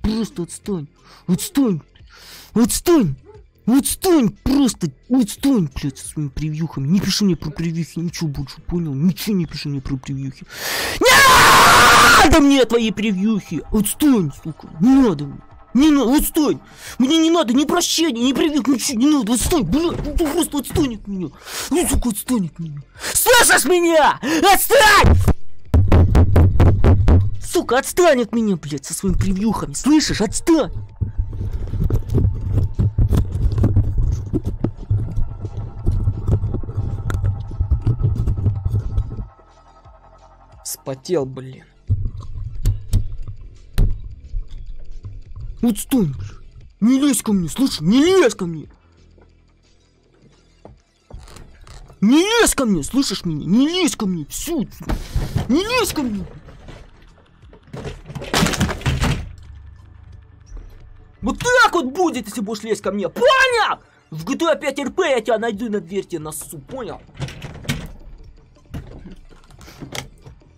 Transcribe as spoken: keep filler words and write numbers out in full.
просто отстань. Отстань. Отстань. Отстань, просто отстань, блядь, со своими превьюхами. Не пиши мне про превьюхи, ничего больше, понял? Ничего не пиши мне про превьюхи. Не надо мне твои превьюхи. Отстань, сука, не надо мне. Не надо, отстань. Мне не надо ни прощения, ни превьюх, ничего не надо. Отстань, блядь, ну ты просто отстань от меня. Ну, сука, отстань от меня. Слышишь меня? Отстань! Сука, отстань от меня, блядь, со своими превьюхами. Слышишь? Отстань! Спотел, блин. Отстань, блядь. Не лезь ко мне, слышишь? Не лезь ко мне. Не лезь ко мне, слышишь меня? Не лезь ко мне, все. Не лезь ко мне. Вот так вот будет, если будешь лезть ко мне, понял? В джи ти эй пять эр пи я тебя найду и на дверь тебе носу, понял?